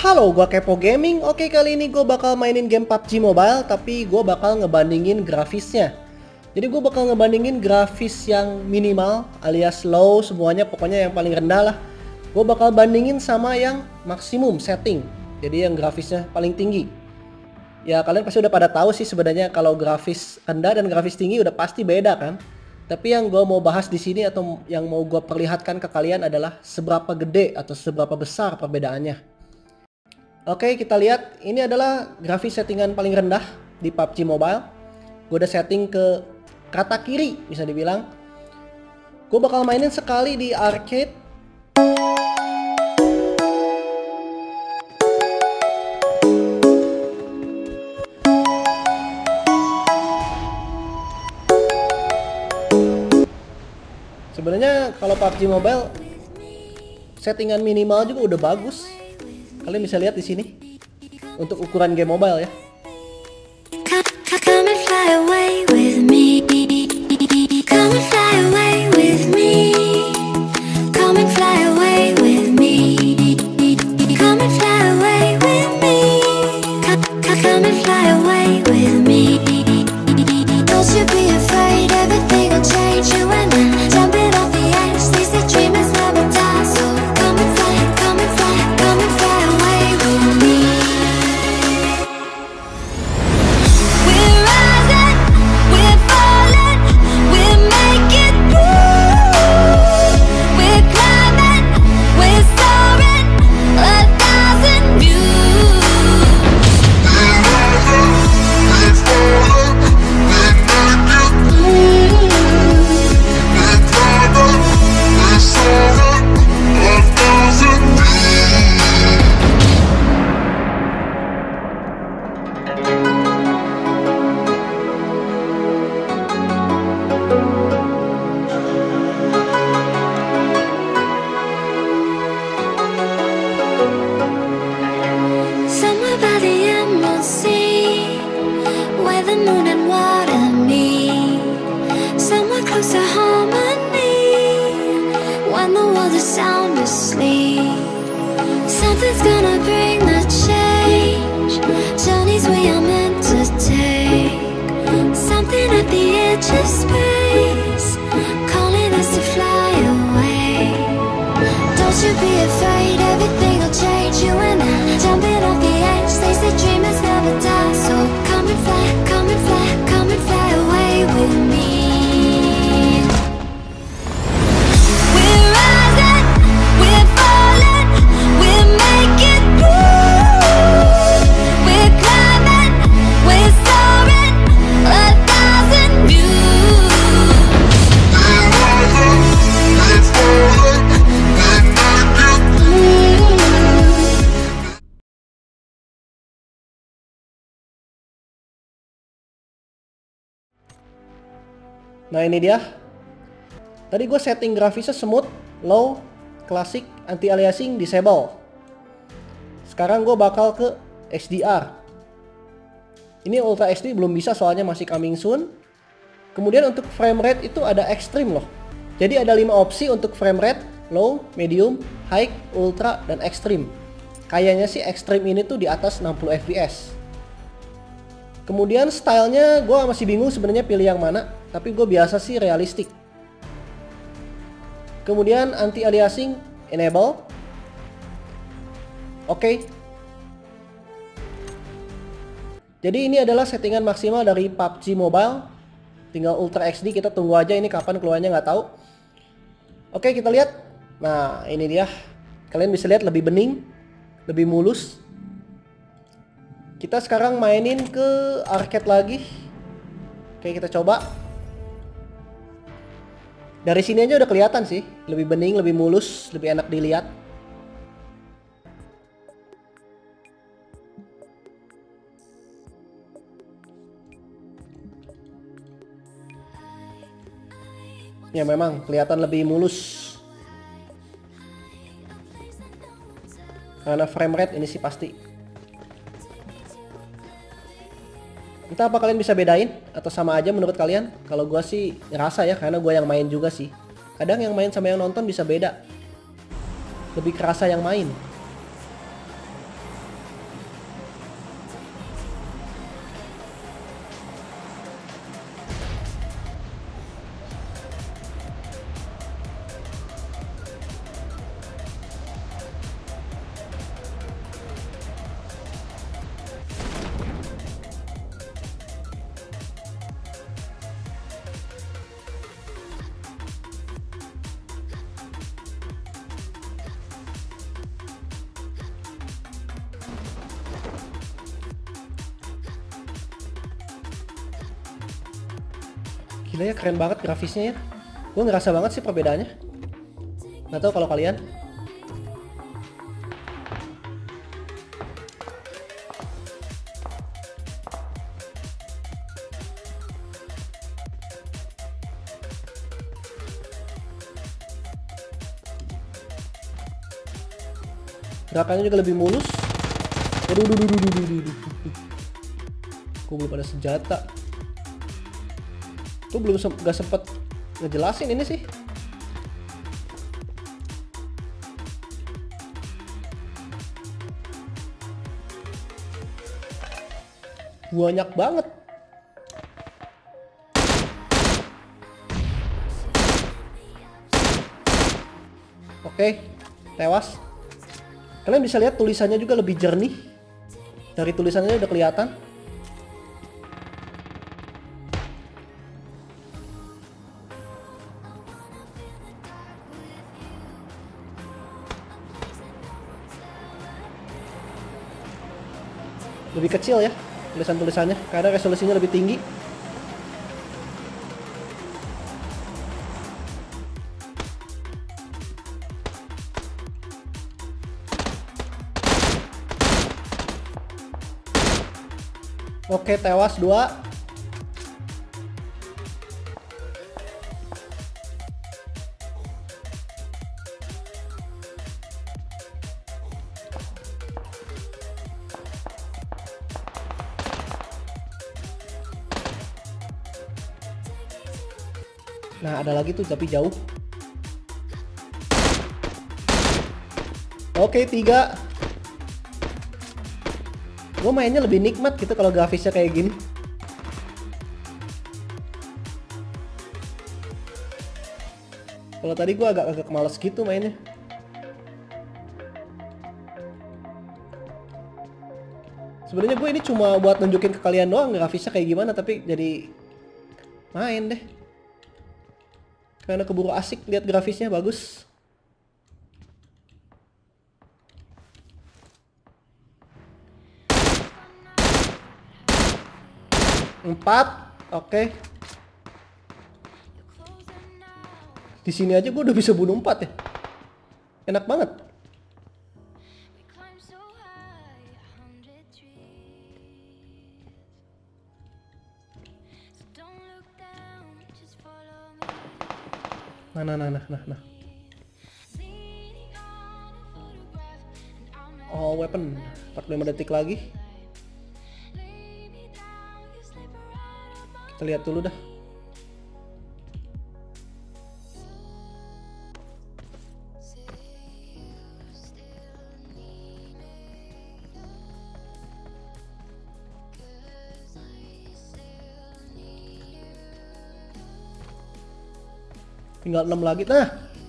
Halo, gua Kepo Gaming. Oke, kali ini gue bakal mainin game PUBG Mobile, tapi gue bakal ngebandingin grafisnya. Jadi gue bakal ngebandingin grafis yang minimal alias low, semuanya pokoknya yang paling rendah lah. Gue bakal bandingin sama yang maksimum setting, jadi yang grafisnya paling tinggi. Ya kalian pasti udah pada tahu sih sebenarnya kalau grafis rendah dan grafis tinggi udah pasti beda kan. Tapi yang gue mau bahas di sini atau yang mau gue perlihatkan ke kalian adalah seberapa gede atau seberapa besar perbedaannya. Oke, kita lihat ini adalah grafis settingan paling rendah di PUBG Mobile. Gue udah setting ke kata kiri bisa dibilang. Gue bakal mainin sekali di arcade. Sebenarnya kalau PUBG Mobile settingan minimal juga udah bagus. Kalian bisa lihat di sini untuk ukuran game mobile ya. Something's gonna bring the change. Journeys we are meant to take. Something at the edge of space, calling us to fly away. Don't you be afraid, everything will change. You and I, jumping off the edge. They say dreamers never die. So come and fly, come and fly, come and fly away with me. Nah ini dia. Tadi gue setting grafisnya smooth, low, classic, anti-aliasing, disable. Sekarang gue bakal ke HDR. Ini Ultra HD belum bisa soalnya masih coming soon. Kemudian untuk frame rate itu ada extreme loh. Jadi ada 5 opsi untuk frame rate, low, medium, high, ultra, dan extreme. Kayaknya sih extreme ini tuh di atas 60 fps. Kemudian stylenya gue masih bingung sebenarnya pilih yang mana. Tapi gue biasa sih realistik. Kemudian anti-aliasing enable. Oke. Jadi ini adalah settingan maksimal dari PUBG Mobile. Tinggal Ultra HD, kita tunggu aja ini kapan keluarnya nggak tahu. Oke, kita lihat. Nah ini dia. Kalian bisa lihat lebih bening, lebih mulus. Kita sekarang mainin ke arcade lagi. Oke, kita coba. Dari sini aja udah kelihatan sih, lebih bening, lebih mulus, lebih enak dilihat. Ya memang kelihatan lebih mulus. Karena frame rate ini sih pasti. Entah apa kalian bisa bedain atau sama aja menurut kalian. Kalau gua sih ngerasa ya, karena gua yang main juga sih. Kadang yang main sama yang nonton bisa beda. Lebih kerasa yang main. Gila ya, keren banget grafisnya ya. Gue ngerasa banget sih perbedaannya. Nggak tahu kalau kalian. Gerakannya juga lebih mulus. Aduh. Gue belum ada senjata. Tuh belum gak sempet ngejelasin ini sih. Banyak banget. Oke, tewas. Kalian bisa lihat tulisannya juga lebih jernih. Dari tulisannya udah kelihatan. Lebih kecil ya tulisan-tulisannya karena resolusinya lebih tinggi. Oke, tewas 2. Nah, ada lagi tuh tapi jauh. Oke, 3. Gue mainnya lebih nikmat gitu kalau grafisnya kayak gini. Kalau tadi gue agak males gitu mainnya. Sebenarnya gue ini cuma buat nunjukin ke kalian doang grafisnya kayak gimana, tapi jadi main deh. Karena keburu asik lihat grafisnya bagus. Empat, oke. Di sini aja gue udah bisa bunuh 4 ya. Enak banget. Nah. Oh, weapon. 45 detik lagi. Kita lihat dulu dah. Tinggal 6 lagi. Nah.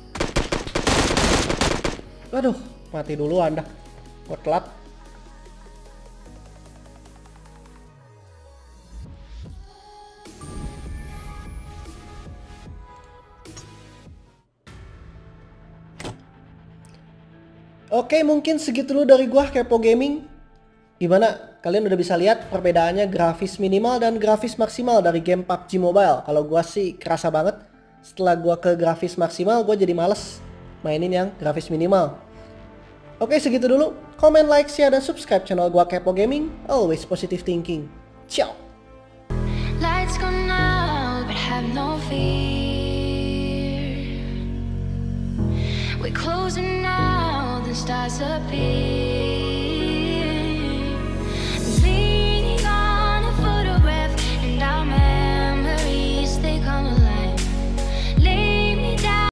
Aduh, mati dulu Anda. Gua telat. Oke, mungkin segitu dulu dari gua Kepo Gaming. Gimana? Kalian udah bisa lihat perbedaannya grafis minimal dan grafis maksimal dari game PUBG Mobile. Kalau gua sih kerasa banget. Setelah gua ke grafis maksimal, gua jadi males mainin yang grafis minimal. Oke, segitu dulu. Comment, like, share, dan subscribe channel gua Kepo Gaming. Always positive thinking. Ciao. Lights gone out, but have no fear. We're closing now, the stars appear.